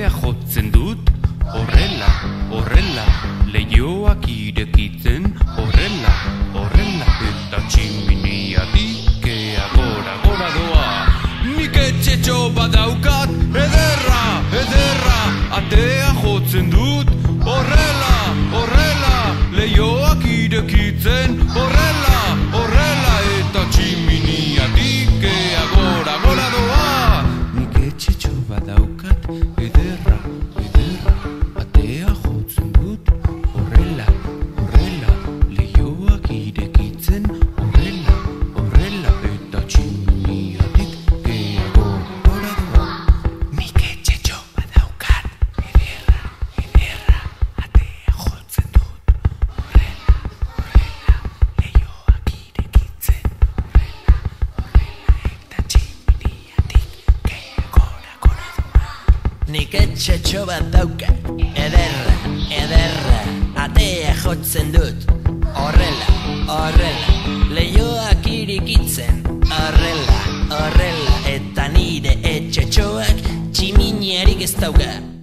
atea jotzen dut, horrela, horrela, leihoak irekitzen, horrela, horrela, eta tximiniatik ea gora, gora doa. Nik etxetxo badaukat, ederra, ederra, atea jotzen dut, horrela, horrela, leihoak irekitzen, horrela, horrela, eta tximiniatik ea gora, gora doa. Nik etxetxo badaukat, ederra, ederra, atea jotzen dut, horrela, horrela, leihoak irekitzen, horrela, horrela, eta tximiniatik ea gora doa. Nik etxetxo badaukat, ederra, ederra, atea jotzen dut, horrela, horrela, leihoak irekitzen, horrela, horrela, eta tximiniatik ea gora, gora doa. Nik etxetxo bat daukat, ederra, ederra, atea jotzen dut, horrela, horrela, leihoak irikitzen, horrela, horrela, eta nire etxetxoak tximiniarik ez dauka.